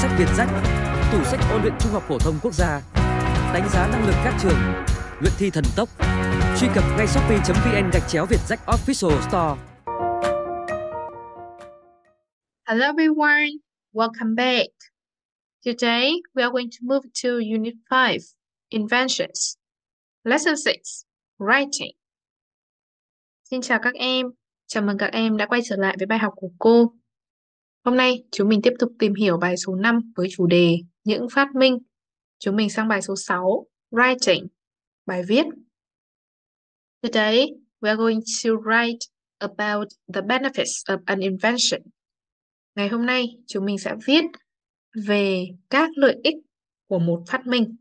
sách Việt Rách, tủ sách ôn luyện Trung học phổ thông quốc gia, đánh giá năng lực các trường, luyện thi thần tốc. Truy cập ngay shopee.vn/Việt Rách Official Store. Hello everyone, welcome back. Today we are going to move to Unit 5, Inventions. Lesson 6, Writing. Xin chào các em, chào mừng các em đã quay trở lại với bài học của cô. Hôm nay chúng mình tiếp tục tìm hiểu bài số 5 với chủ đề những phát minh. Chúng mình sang bài số 6, Writing, bài viết. Today we are going to write about the benefits of an invention. Ngày hôm nay chúng mình sẽ viết về các lợi ích của một phát minh.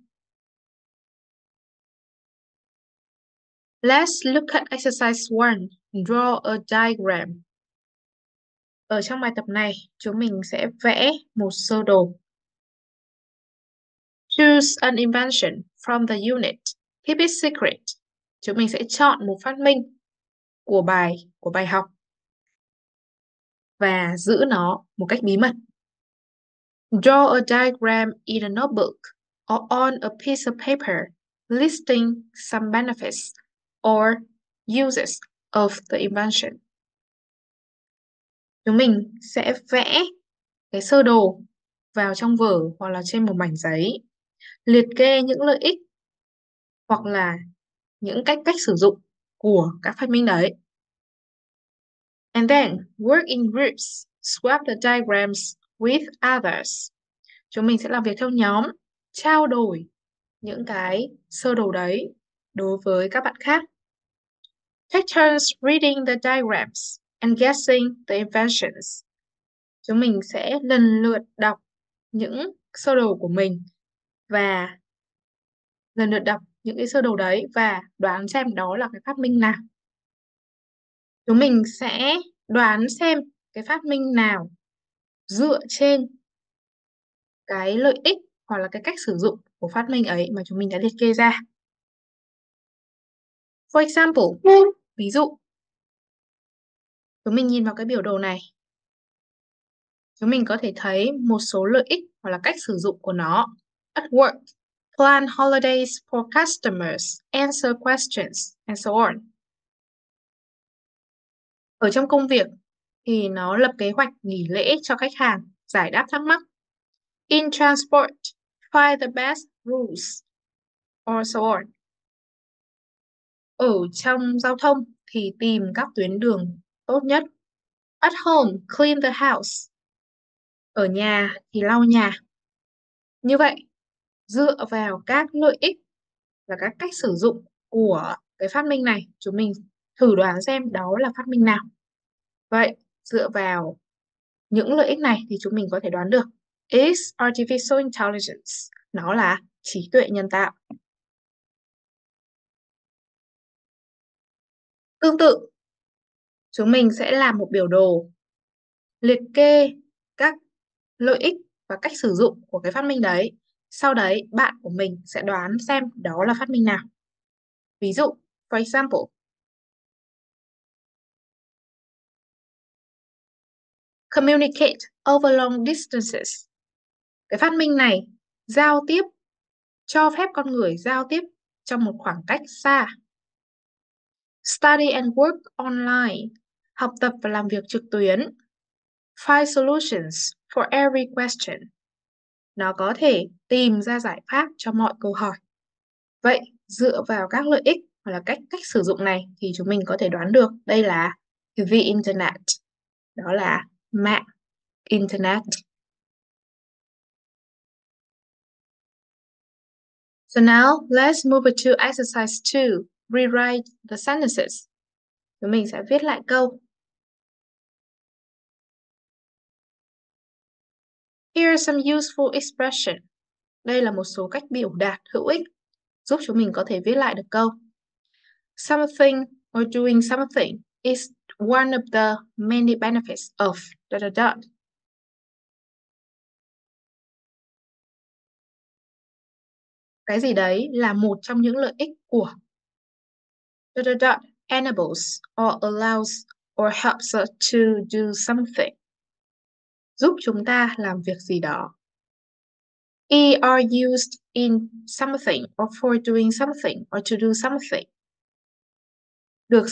Let's look at exercise 1. Draw a diagram. Ở trong bài tập này, chúng mình sẽ vẽ một sơ đồ. Choose an invention from the unit. Keep it secret. Chúng mình sẽ chọn một phát minh của bài học và giữ nó một cách bí mật. Draw a diagram in a notebook or on a piece of paper listing some benefits or uses of the invention. Chúng mình sẽ vẽ cái sơ đồ vào trong vở hoặc là trên một mảnh giấy, liệt kê những lợi ích hoặc là những cách sử dụng của các phát minh đấy. And then work in groups, swap the diagrams with others. Chúng mình sẽ làm việc theo nhóm, trao đổi những cái sơ đồ đấy đối với các bạn khác. Take turns reading the diagrams and guessing the inventions. Chúng mình sẽ lần lượt đọc những sơ đồ của mình và lần lượt đọc những cái sơ đồ đấy và đoán xem đó là cái phát minh nào. Chúng mình sẽ đoán xem cái phát minh nào dựa trên cái lợi ích hoặc là cái cách sử dụng của phát minh ấy mà chúng mình đã liệt kê ra. For example, ví dụ, chúng mình nhìn vào cái biểu đồ này. Chúng mình có thể thấy một số lợi ích hoặc là cách sử dụng của nó. At work, plan holidays for customers, answer questions, and so on. Ở trong công việc thì nó lập kế hoạch nghỉ lễ cho khách hàng, giải đáp thắc mắc. In transport, find the best routes, or so on. Ở trong giao thông thì tìm các tuyến đường tốt nhất. At home, clean the house. Ở nhà thì lau nhà. Như vậy, dựa vào các lợi ích và các cách sử dụng của cái phát minh này, chúng mình thử đoán xem đó là phát minh nào. Vậy, dựa vào những lợi ích này thì chúng mình có thể đoán được. Is artificial intelligence. Nó là trí tuệ nhân tạo. Tương tự, chúng mình sẽ làm một biểu đồ liệt kê các lợi ích và cách sử dụng của cái phát minh đấy. Sau đấy, bạn của mình sẽ đoán xem đó là phát minh nào. Ví dụ, for example, communicate over long distances. Cái phát minh này giao tiếp, cho phép con người giao tiếp trong một khoảng cách xa. Study and work online. Học tập và làm việc trực tuyến. Find solutions for every question. Nó có thể tìm ra giải pháp cho mọi câu hỏi. Vậy, dựa vào các lợi ích hoặc là cách sử dụng này thì chúng mình có thể đoán được đây là the internet. Đó là mạng internet. So now, let's move to exercise 2. Rewrite the sentences. Chúng mình sẽ viết lại câu. Here are some useful expression. Đây là một số cách biểu đạt hữu ích giúp chúng mình có thể viết lại được câu. Something or doing something is one of the many benefits of ... Cái gì đấy là một trong những lợi ích của ... enables or allows or helps us to do something. Giúp chúng ta làm việc gì đó. are used in something or for doing something or to do something. Được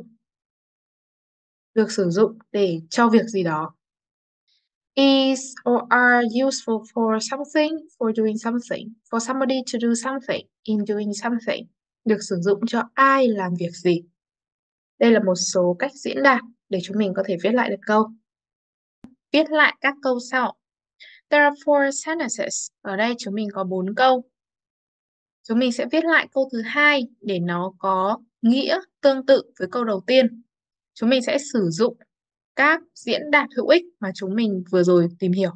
sử dụng để cho việc gì đó. Is or are useful for something, for doing something, for somebody to do something, in doing something. Được sử dụng cho ai làm việc gì. Đây là một số cách diễn đạt để chúng mình có thể viết lại được câu. Viết lại các câu sau. There are 4 sentences. Ở đây chúng mình có 4 câu. Chúng mình sẽ viết lại câu thứ hai để nó có nghĩa tương tự với câu đầu tiên. Chúng mình sẽ sử dụng các diễn đạt hữu ích mà chúng mình vừa rồi tìm hiểu.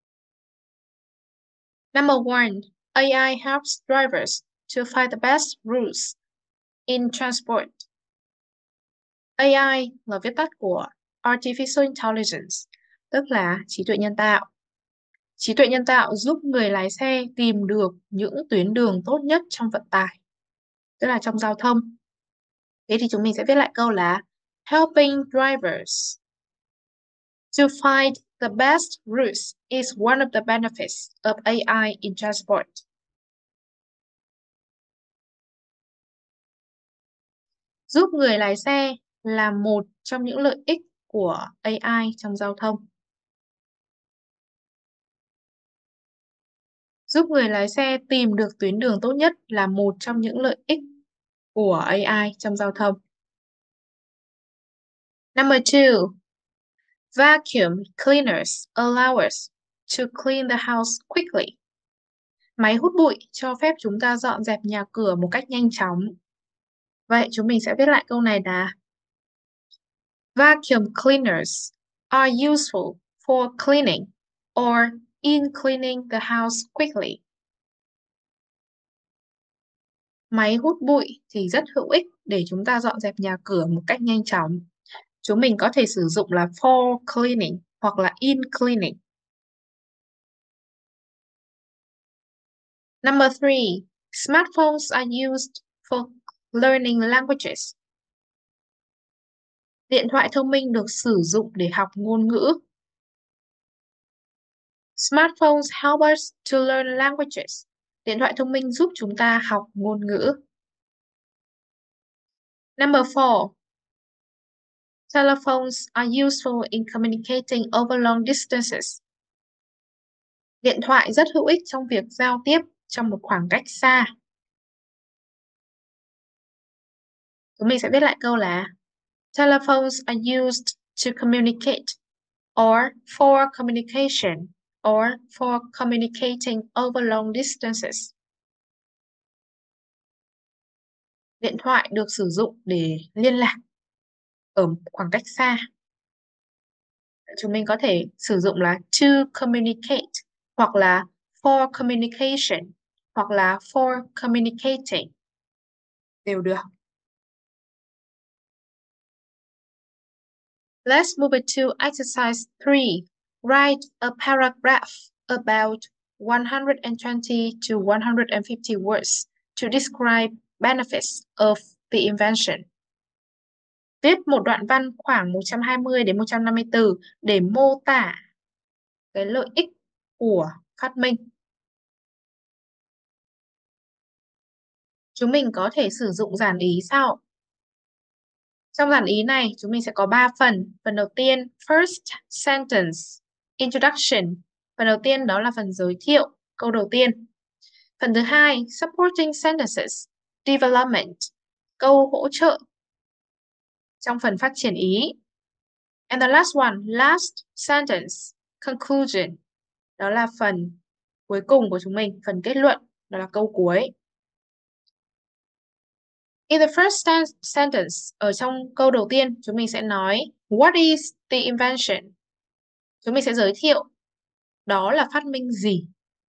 Number 1. AI helps drivers to find the best routes in transport. AI là viết tắt của Artificial Intelligence, tức là trí tuệ nhân tạo. Trí tuệ nhân tạo giúp người lái xe tìm được những tuyến đường tốt nhất trong vận tải, tức là trong giao thông. Thế thì chúng mình sẽ viết lại câu là helping drivers to find the best routes is one of the benefits of AI in transport. Giúp người lái xe là một trong những lợi ích của AI trong giao thông. Giúp người lái xe tìm được tuyến đường tốt nhất là một trong những lợi ích của AI trong giao thông. Number 2. Vacuum cleaners allow us to clean the house quickly. Máy hút bụi cho phép chúng ta dọn dẹp nhà cửa một cách nhanh chóng. Vậy chúng mình sẽ viết lại câu này là vacuum cleaners are useful for cleaning or in cleaning the house quickly. Máy hút bụi thì rất hữu ích để chúng ta dọn dẹp nhà cửa một cách nhanh chóng. Chúng mình có thể sử dụng là for cleaning hoặc là in cleaning. Number 3. Smartphones are used for learning languages. Điện thoại thông minh được sử dụng để học ngôn ngữ. Smartphones help us to learn languages. Điện thoại thông minh giúp chúng ta học ngôn ngữ. Number 4. Telephones are useful in communicating over long distances. Điện thoại rất hữu ích trong việc giao tiếp trong một khoảng cách xa. Chúng mình sẽ viết lại câu là telephones are used to communicate or for communication or for communicating over long distances. Điện thoại được sử dụng để liên lạc ở khoảng cách xa. Chúng mình có thể sử dụng là to communicate hoặc là for communication hoặc là for communicating đều được. Let's move it to exercise 3. Write a paragraph about 120 to 150 words to describe benefits of the invention. Viết một đoạn văn khoảng 120 đến 150 từ để mô tả cái lợi ích của phát minh. Chúng mình có thể sử dụng dàn ý sau. Trong dàn ý này, chúng mình sẽ có 3 phần. Phần đầu tiên, first sentence, introduction. Phần đầu tiên đó là phần giới thiệu, câu đầu tiên. Phần thứ hai, supporting sentences, development, câu hỗ trợ trong phần phát triển ý. And the last one, last sentence, conclusion. Đó là phần cuối cùng của chúng mình, phần kết luận, đó là câu cuối. In the first sentence, ở trong câu đầu tiên, chúng mình sẽ nói what is the invention? Chúng mình sẽ giới thiệu đó là phát minh gì.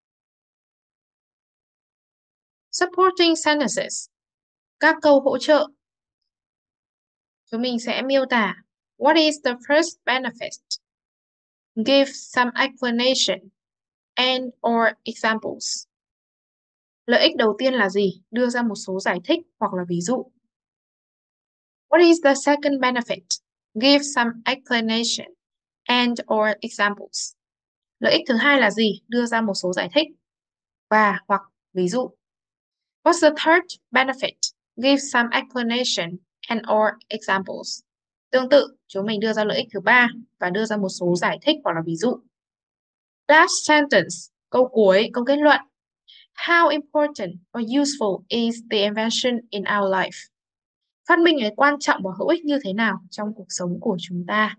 Supporting sentences, các câu hỗ trợ. Chúng mình sẽ miêu tả what is the first benefit? Give some explanation and or examples. Lợi ích đầu tiên là gì? Đưa ra một số giải thích hoặc là ví dụ. What is the second benefit? Give some explanation and or examples. Lợi ích thứ hai là gì? Đưa ra một số giải thích. và hoặc ví dụ. What's the third benefit? Give some explanation and or examples. Tương tự, chúng mình đưa ra lợi ích thứ ba và đưa ra một số giải thích hoặc là ví dụ. Last sentence, câu cuối, câu kết luận. How important or useful is the invention in our life? Phát minh ấy quan trọng và hữu ích như thế nào trong cuộc sống của chúng ta?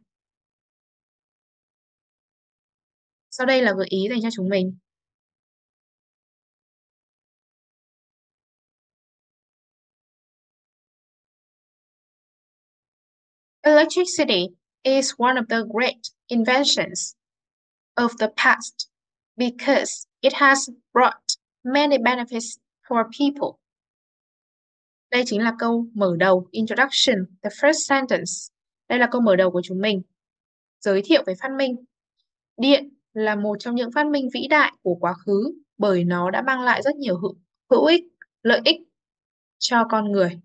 Sau đây là gợi ý dành cho chúng mình. Electricity is one of the great inventions of the past because it has brought many benefits for people. Đây chính là câu mở đầu, introduction, the first sentence. Đây là câu mở đầu của chúng mình. Giới thiệu về phát minh. Điện là một trong những phát minh vĩ đại của quá khứ bởi nó đã mang lại rất nhiều hữu ích, lợi ích cho con người.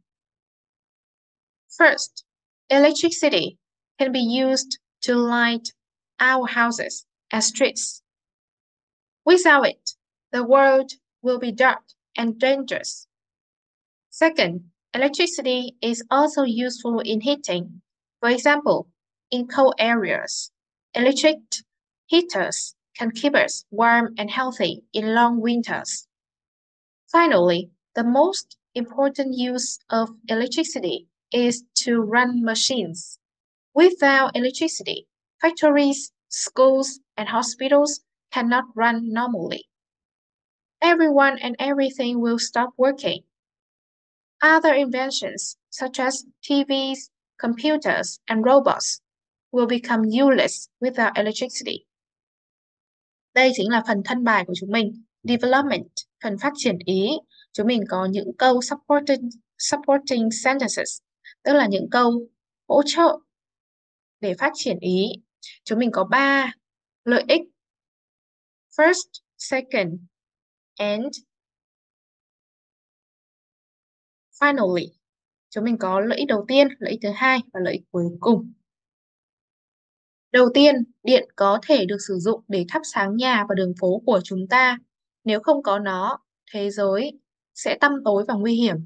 First, electricity can be used to light our houses and streets. Without it, the world will be dark and dangerous. Second, electricity is also useful in heating. For example, in cold areas, electric heaters can keep us warm and healthy in long winters. Finally, the most important use of electricity is to run machines. Without electricity, factories, schools, and hospitals cannot run normally. Everyone and everything will stop working. Other inventions, such as TVs, computers, and robots, will become useless without electricity. Đây chính là phần thân bài của chúng mình, development, phần phát triển ý. Chúng mình có những câu supporting sentences, tức là những câu hỗ trợ để phát triển ý. Chúng mình có 3 lợi ích. First, second, and finally. Chúng mình có lợi ích đầu tiên, lợi ích thứ hai và lợi ích cuối cùng. Đầu tiên, điện có thể được sử dụng để thắp sáng nhà và đường phố của chúng ta. Nếu không có nó, thế giới sẽ tăm tối và nguy hiểm.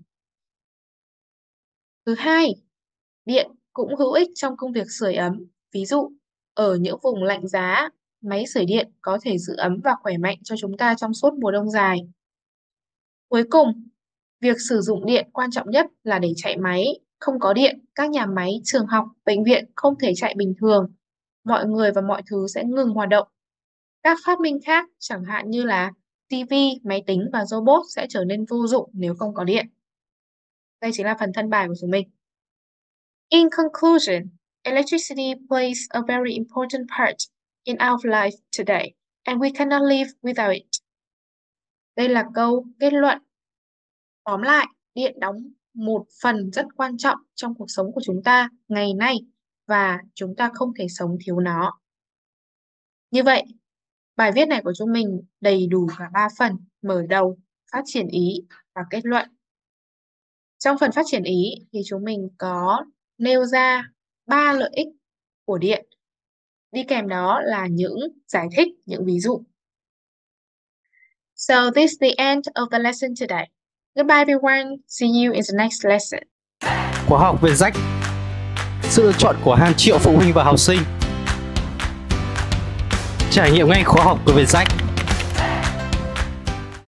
Thứ hai, điện cũng hữu ích trong công việc sưởi ấm. Ví dụ, ở những vùng lạnh giá, máy sưởi điện có thể giữ ấm và khỏe mạnh cho chúng ta trong suốt mùa đông dài. Cuối cùng, việc sử dụng điện quan trọng nhất là để chạy máy. Không có điện, các nhà máy, trường học, bệnh viện không thể chạy bình thường. Mọi người và mọi thứ sẽ ngừng hoạt động. Các phát minh khác, chẳng hạn như là TV, máy tính và robot sẽ trở nên vô dụng nếu không có điện. Đây chính là phần thân bài của chúng mình. In conclusion, electricity plays a very important part in our life today, and we cannot live without it. Đây là câu kết luận. Tóm lại, điện đóng một phần rất quan trọng trong cuộc sống của chúng ta ngày nay và chúng ta không thể sống thiếu nó. Như vậy, bài viết này của chúng mình đầy đủ cả 3 phần: mở đầu, phát triển ý và kết luận. Trong phần phát triển ý thì chúng mình có nêu ra 3 lợi ích của điện. Đi kèm đó là những giải thích, những ví dụ. So this is the end of the lesson today. Goodbye everyone. See you in the next lesson. Khóa học về rách, sự lựa chọn của hàng triệu phụ huynh và học sinh. Trải nghiệm ngay khóa học của Vietjet.